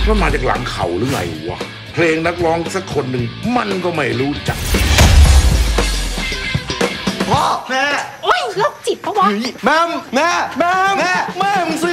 มันมาจากหลังเขาหรือไงวะเพลงนักร้องสักคนหนึ่งมันก็ไม่รู้จักพ่อแม่โอ๊ยโรคจิตปะวะแม่แม่มึงสิ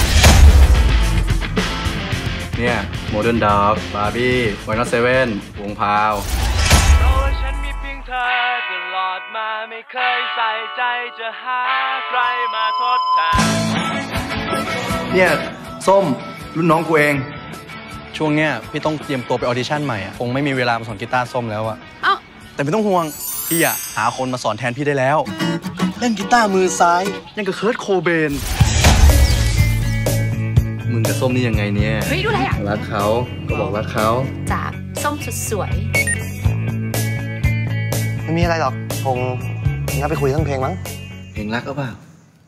เนี่ยโมเดิร์นด็อกบาร์บี้ไวน์นอตเซเว่นวงพาวฉันมีเพียงเธอตลอดมาไม่เคยใส่ใจจะหาใครมาทดแทนเนี่ยส้มรุ่นน้องกูเองช่วงเนี้ยพี่ต้องเตรียมตัวไปออดิชั่นใหม่อ่ะคงไม่มีเวลามาสอนกีตาร์ส้มแล้วอ่ะแต่ไม่ต้องห่วงพี่อ่ะหาคนมาสอนแทนพี่ได้แล้วเล่นกีตาร์มือซ้ายยังกับเคิร์ทโคเบนมึงกับส้มนี่ยังไงเนี่ยเฮ้ยดูอะไรอ่ะรักเขาก็บอกรักเขาจากส้มสุดสวยไม่มีอะไรหรอกคงงั้นไปคุยเรื่องเพลงมั้งเพลงรักก็เปล่า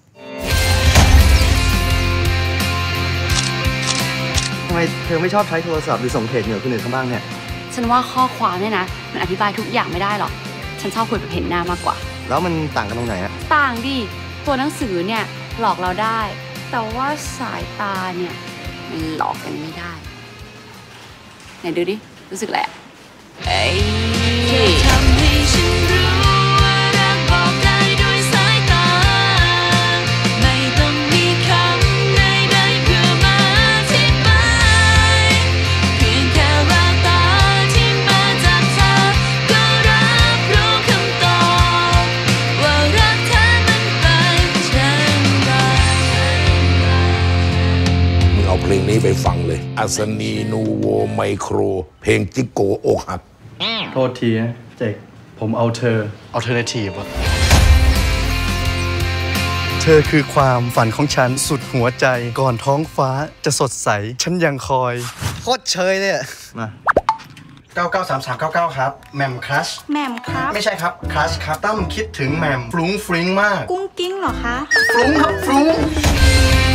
ทำไมเธอไม่ชอบใช้โทรศัพท์หรือส่งเพจเหนือคนอื่นเขาบ้างเนี่ยฉันว่าข้อความเนี่ยนะมันอธิบายทุกอย่างไม่ได้หรอกฉันชอบคุยแบบเห็นหน้ามากกว่าแล้วมันต่างกันตรงไหนอะต่างดิตัวหนังสือเนี่ยหลอกเราได้แต่ว่าสายตาเนี่ยมันหลอกกันไม่ได้ไหนดูดิรู้สึกแหละเอ้ยทำให้ฉันรู้ว่ารักบอกได้ด้วยสายตาไม่ต้องมีคำใดๆเพื่อมาอธิบายเพียงแค่แววตาที่มาจากเธอก็รับรู้คำตอบว่ารักเธอมันเป็นเช่นไรมึงเอาเพลงนี้ไปฟังเลยอัศนีนูโวไมโครเพลงจิโกอกหักโทษทีนะเจคผมเอาเธอalternative อะเธอคือความฝันของฉันสุดหัวใจก่อนท้องฟ้าจะสดใสฉันยังคอยโคตรเชยเลยมา 993399ครับแหม่มครัชแหม่มครับไม่ใช่ครับครัชครับตั้มคิดถึงแหม่มฟรุ้งฟริ้งมากกุ้งกิ้งเหรอคะฟรุ้งครับฟรุ้ง